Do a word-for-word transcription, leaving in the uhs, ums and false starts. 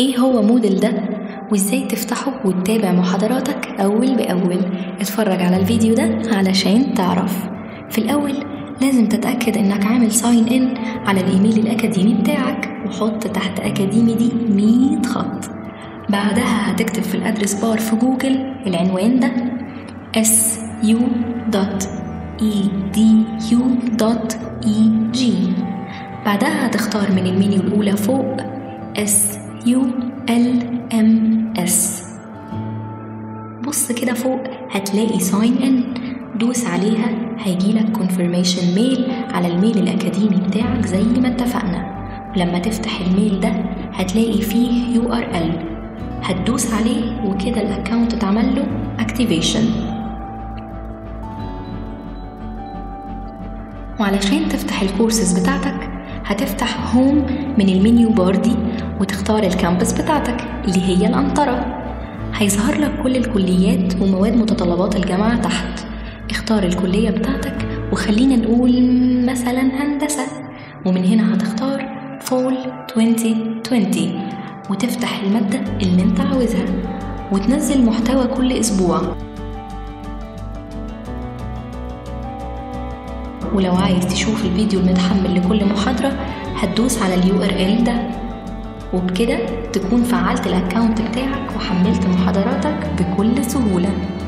ايه هو مودل ده وازاي تفتحه وتتابع محاضراتك اول باول؟ اتفرج على الفيديو ده علشان تعرف. في الاول لازم تتأكد انك عامل ساين ان على الايميل الاكاديمي بتاعك، وحط تحت اكاديمي دي مية خط. بعدها هتكتب في الادرس بار في جوجل العنوان ده اس يو دوت اي دي يو دوت اي جي. بعدها هتختار من المنيو الاولى فوق اس يو ال ام اس. بص كده فوق هتلاقي ساين ان، دوس عليها هيجيلك كونفيرميشن ميل على الميل الاكاديمي بتاعك زي ما اتفقنا. ولما تفتح الميل ده هتلاقي فيه يو ار ال، هتدوس عليه وكده الاكونت اتعمل له اكتيفيشن. وعلشان تفتح الكورسز بتاعتك هتفتح هوم من المنيو بار دي وتختار الكامبس بتاعتك اللي هي الأنطرة. هيظهر لك كل الكليات ومواد متطلبات الجامعة تحت. اختار الكلية بتاعتك وخلينا نقول مثلا هندسة، ومن هنا هتختار فول ألفين وعشرين وتفتح المادة اللي انت عاوزها وتنزل محتوى كل أسبوع. ولو عايز تشوف الفيديو المتحمل لكل محاضرة هتدوس على اليو ار ال ده، وبكده تكون فعلت الاكاونت بتاعك وحملت محاضراتك بكل سهولة.